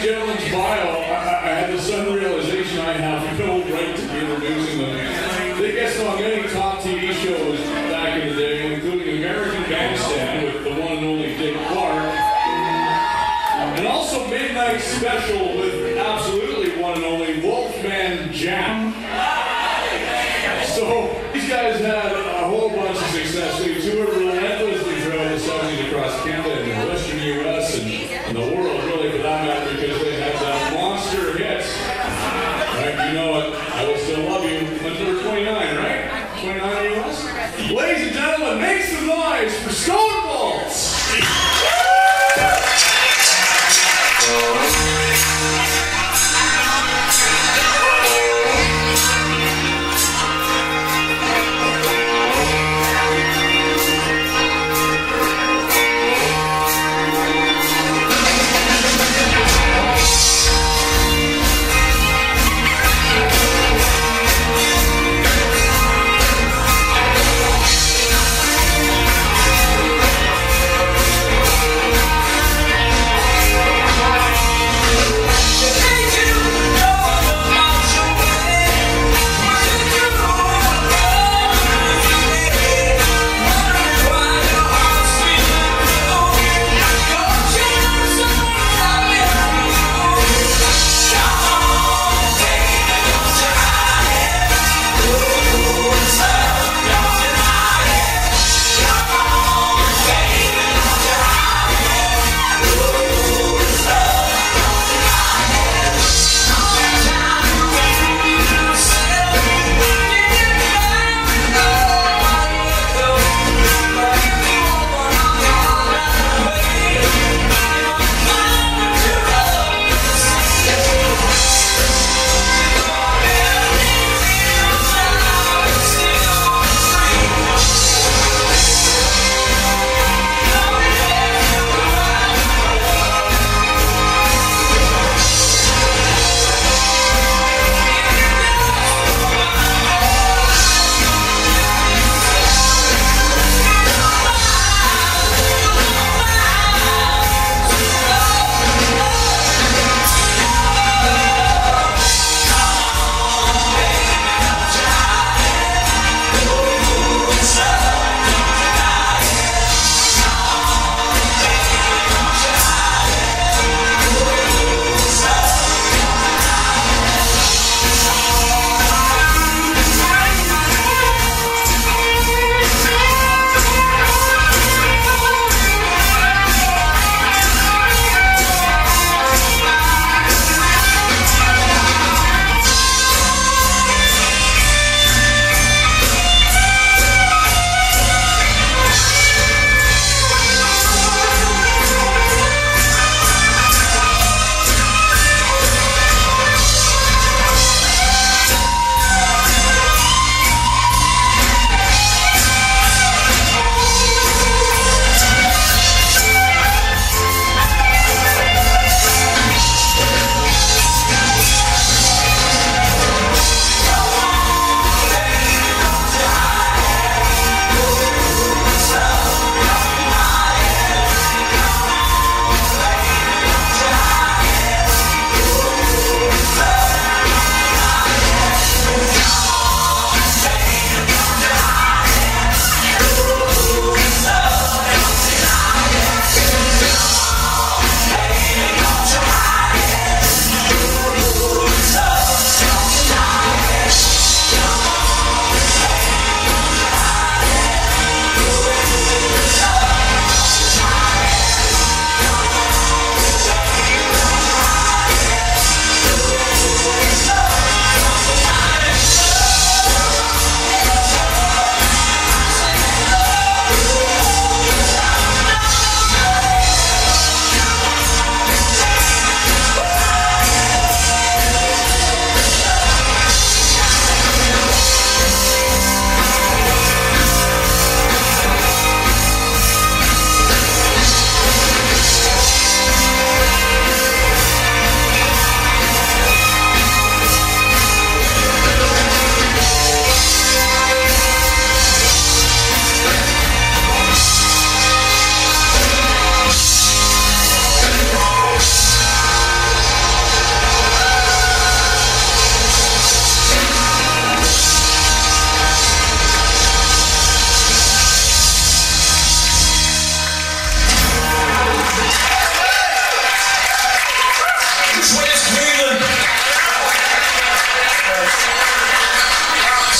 gentlemen's bio, I had this sudden realization I have no right to be introducing them. They guest on many top TV shows back in the day, including American Bandstand with the one and only Dick Clark, and also Midnight Special with absolutely one and only Wolfman Jack. So these guys had a whole bunch of success. They toured relentlessly throughout the 70s across Canada and the Western U.S. and the world, really, for that matter, because they had that monster hits. Right, you know it. I Will Still Love You. That's number 29, right? 29 in the U.S.? Ladies and gentlemen, make some noise for Stonebolt!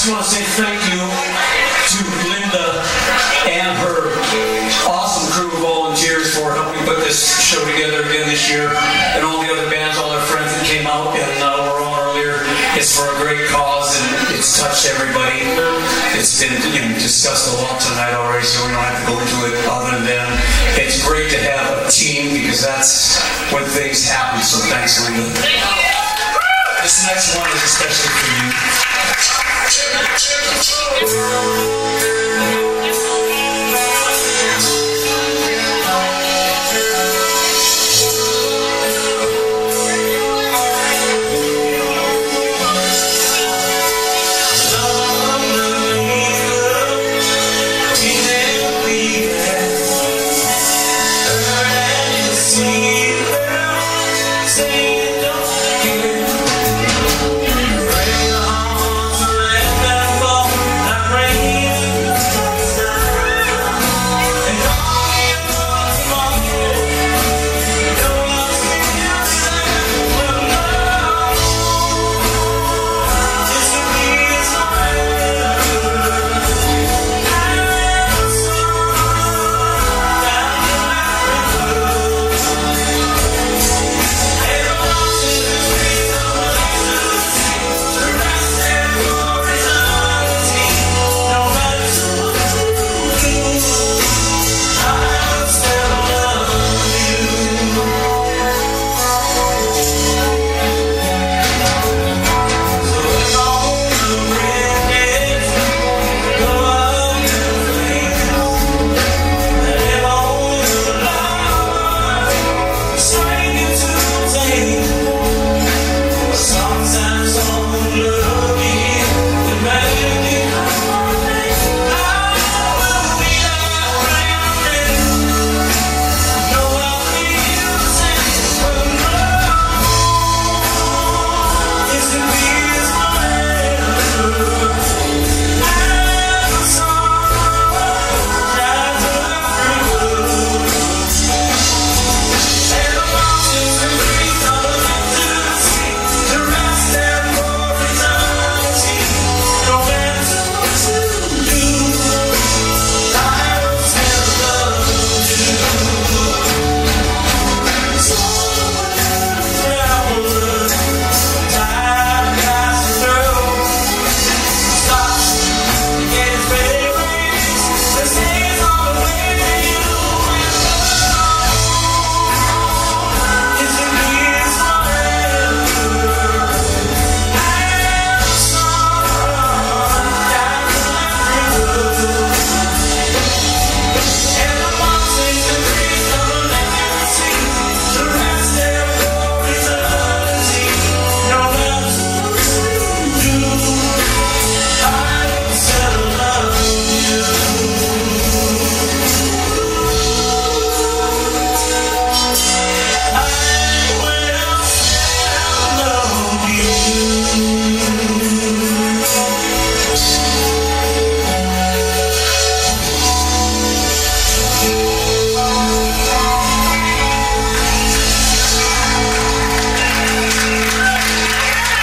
just want to say thank you to Linda and her awesome crew of volunteers for helping put this show together again this year, and all the other bands, all their friends that came out and were on earlier. It's for a great cause, and it's touched everybody. It's been discussed a lot tonight already, so we don't have to go into it other than it's great to have a team, because that's when things happen, so thanks, Linda. This next one is especially for you.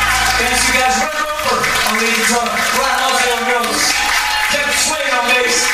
Kevin Stuart Swain on bass.